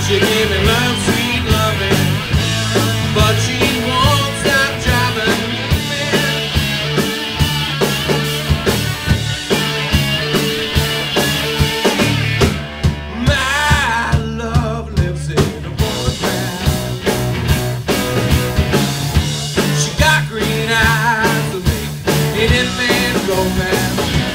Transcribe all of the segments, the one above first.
She gave me love, sweet loving, but she won't stop driving me mad. My love lives in a phonograph. She got green eyes to make any man go mad.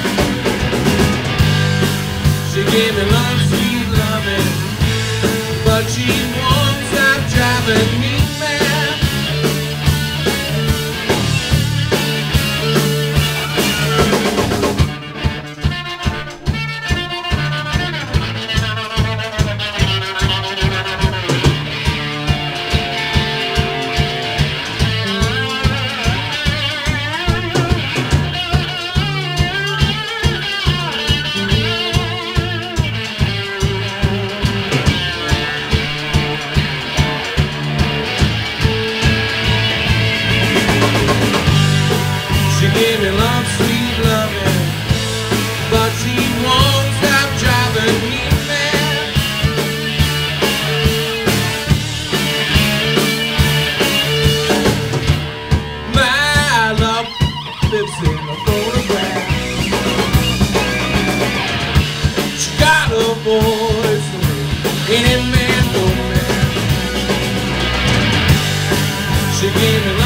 She gave me love, sweet loving, but she won't stop driving me mad. She gave me love, sweet loving, but she won't stop driving me mad. My love lives in a phonograph. She got a voice to make any man go mad. She gave me